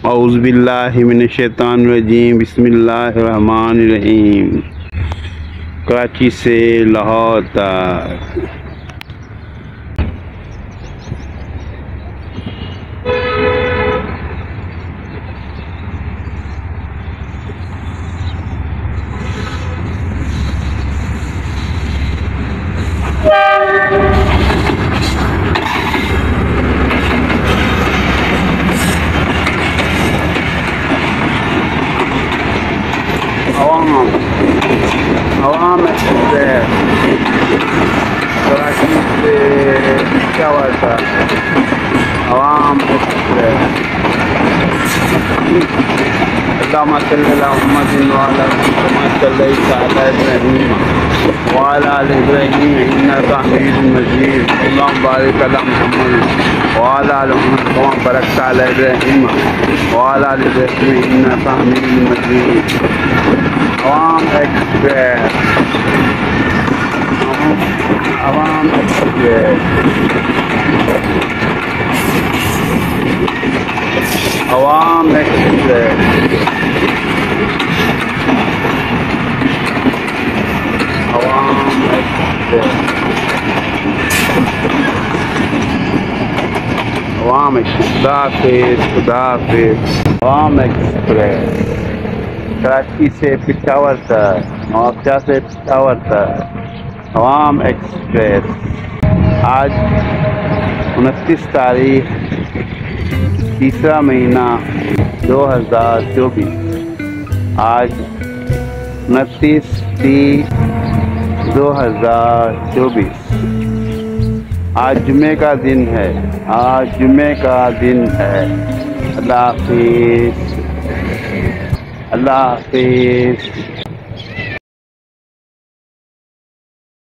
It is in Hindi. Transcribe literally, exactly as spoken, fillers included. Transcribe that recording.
औज़ुबिल्लाहि मिनश्शैतानिर्रजीम बिस्मिल्लाहिर्रहमानिर्रहीम। कराची से लाहौर तक आवाम एक्सप्रेस कराची से क्या हुआ था। आवाम एक्सप्रेस अल्लाहुम्मा सल्ली अला मुहम्मदिन व अला कमा सल्लैता अला इब्राहीम व अला आलि इब्राहीम इन्नका हमीदुम मजीद। अल्लाहुम्मा बारिक अला मुहम्मद व अला आलि मुहम्मद कमा बारकता अला इब्राहीम व अला आलि इब्राहीम इन्नका हमीदुम मजीद। आवाम एक्सप्रेस आवाम एक्सप्रेस आवाम एक्सप्रेस आवाम एक्सप्रेस आवाम एक्सप्रेस खुदाफिज़। आवाम एक्सप्रेस कराची से पिशावर तक, नवाबशाह से पिशावर तक आवाम एक्सप्रेस। आज उनतीस तारीख तीसरा महीना दो हज़ार चौबीस। आज उनतीस तीस दो हज़ार चौबीस आज जुमे का दिन है। आज जुमे का दिन है। अल्लाह हाफ़िज़। अल्लाह हाफ़िज़।